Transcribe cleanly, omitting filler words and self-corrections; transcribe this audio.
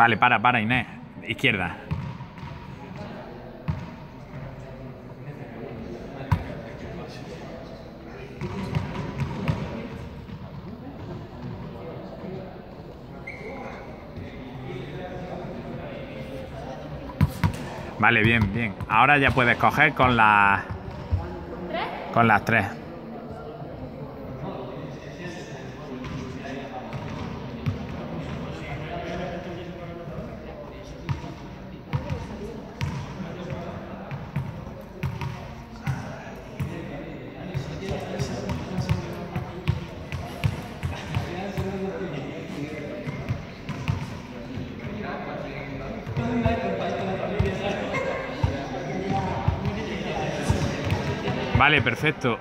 Vale, para, Inés. Izquierda. Vale, bien, bien. Ahora ya puedes coger con las... con las 3. Vale, perfecto.